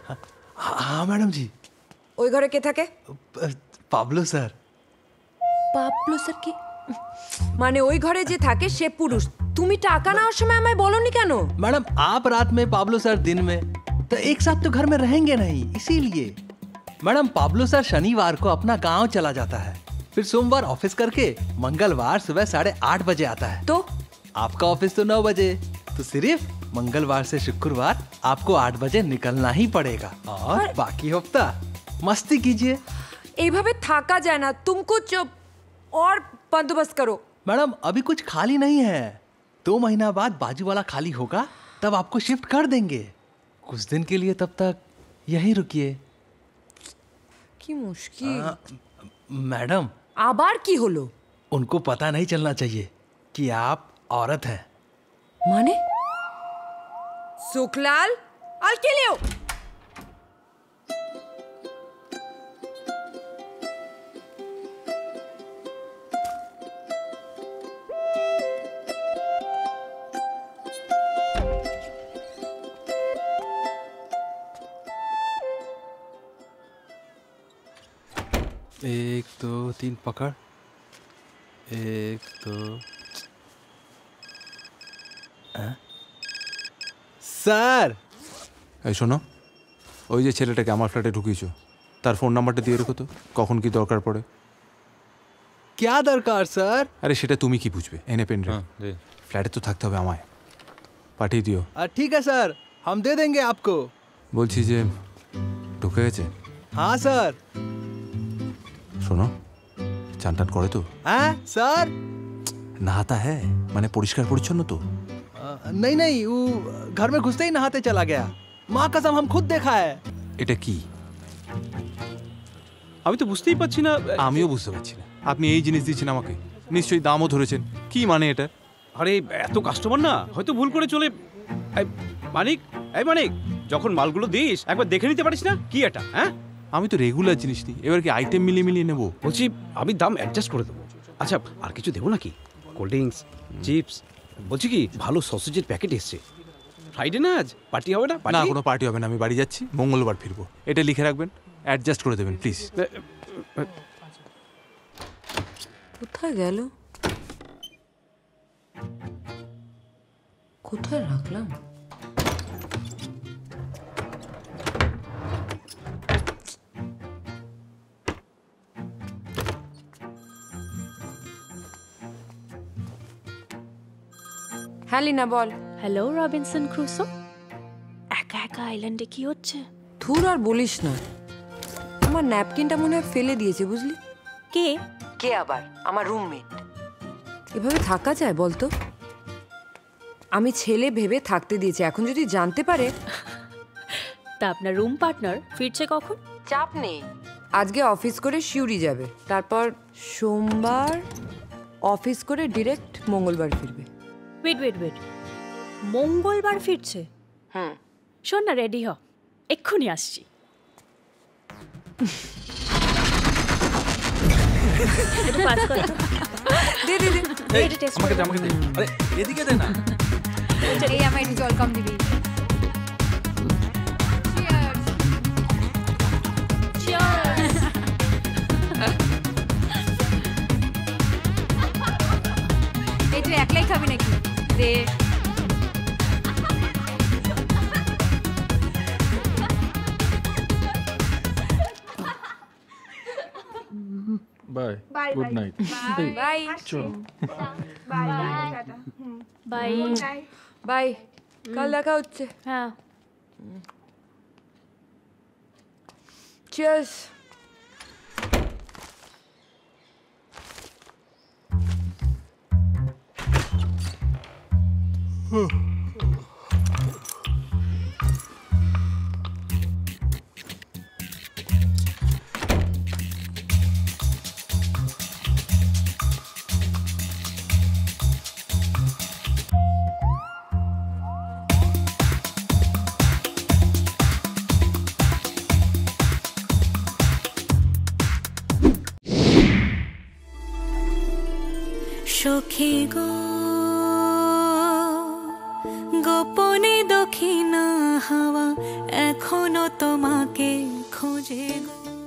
हाँ मैडम जी। ওই ঘরে কে থাকে? Pablo sir. পাবলো স্যার কি? মানে ওই ঘরে যে থাকে সে পুরুষ। তুমি টাকা নেওয়ার সময় আমায় বলোনি কেন? मैडम आप रात में पाब्लो सर दिन में, तो एक साथ तो घर में रहेंगे नहीं, इसीलिए। मैडम पाब्लो सर शनिवार को अपना गांव चला जाता है, फिर सोमवार ऑफिस करके मंगलवार सुबह 8:30 बजे आता है। तो आपका ऑफिस तो 9 बजे, तो सिर्फ मंगलवार से शुक्रवार आपको 8 बजे निकलना ही पड़ेगा, और बाकी हफ्ता मस्ती कीजिए। এইভাবে থাকা যায় না। तुमको चुप और बंदोबस्त करो। मैडम अभी कुछ खाली नहीं है, 2 महीना बाद बाजू वाला खाली होगा, तब आपको शिफ्ट कर देंगे कुछ दिन के लिए, तब तक यहीं रुकिए। কি মুশকিল। मैडम আবার কি হলো? उनको पता नहीं चलना चाहिए कि आप औरत हैं। মানে सुखलाल আলকে লিও। एक दो तीन पकड़, एक दो। স্যার এই শোনো, ওই যে ছেলেটাকে আমার ফ্ল্যাটে ঢুকিয়েছো, তার ফোন নাম্বারটা দিয়ে রেখো তো, কখন কি দরকার পড়ে। क्या दरकार सर? আরে সেটা তুমি কি বুঝবে, এনে পেন রে, ফ্ল্যাটে তো থাকতে হবে আমায়, পাঠিয়ে দিও। ठीक है सर, हम दे देंगे आपको। বলছি যে ঢুকে গেছে? हाँ सर। শোনো, চান টান করে তো? हैं सर? नहाता है, মানে পরিষ্কার পরিচ্ছন্ন তো? नहीं नहीं, वो घर में घुसते ही नहाते चला गया, माँ कसम हम खुद देखा है। এটা কি? আমি তো বুঝতেই পারছি না। আমিও বুঝতে পারছি না, আপনি এই জিনিস দিচ্ছেন আমাকে, নিশ্চয়ই দামও ধরেছেন, কি মানে এটা? আরে এত কাস্টমার না, হয়তো ভুল করে চলে। মানিক, এই মানিক, যখন মালগুলো দিস একবার দেখে নিতে পারিস না কি এটা? হ্যাঁ, আমি তো রেগুলার জিনিস দিই, এবার কি আইটেম মিলিয়ে মিলিয়ে নেবো? বলছি আমি দাম অ্যাডজাস্ট করে দেবো। আচ্ছা আর কিছু দেবো নাকি? Cold drinks, chips. বলছি কি, ভালো সসেজের প্যাকেট এসছে, ফ্রাইডে না আজ, পার্টি হবে না? না, কোনো পার্টি হবে না, আমি বাড়ি যাচ্ছি, মঙ্গলবার ফিরবো, এটা লিখে রাখবেন, অ্যাডজাস্ট করে দেবেন প্লিজ। কোথায় গেল? কোথায় রাখলাম? হ্যাঁ লিনা বল। হ্যালো রবিনসন ক্রুসো, একা একা আইল্যান্ডে কি হচ্ছে? ধুর আর বলিস না, আমার ন্যাপকিনটা মনে হয় ফেলে দিয়েছে, বুঝলি? কে? কে আবার? আমার রুমমেট। এভাবে থাকা যায় বলতো? আমি ছেলে ভেবে থাকতে দিয়েছি, এখন যদি জানতে পারে। তা আপনার রুম পার্টনার ফিরছে কখন? চাপ নেই, আজকে অফিস করে শিউরি যাবে, তারপর সোমবার অফিস করে ডিরেক্ট মঙ্গলবার ফিরবে। ওয়েট ওয়েট ওয়েট, মঙ্গলবার ফিরছে? হুম। শোন না, রেডি হ, এক্ষুনি আসছি। একটু পাস কর তো। দে দে দে, এটা টেস্ট আমাকে দে, আমাকে দে। আরে এদিকে দে না। এই আমার একটু জল কম দিবি। এই তুই একলাই খাবি নাকি? দে। Bye, good night. বাই চলো। বাই বাই, কাল দেখা হচ্ছে। হ্যাঁ। চিয়ার্স। সখী গো গোপনে দক্ষিণা হাওয়া এখনো তোমার আসে গো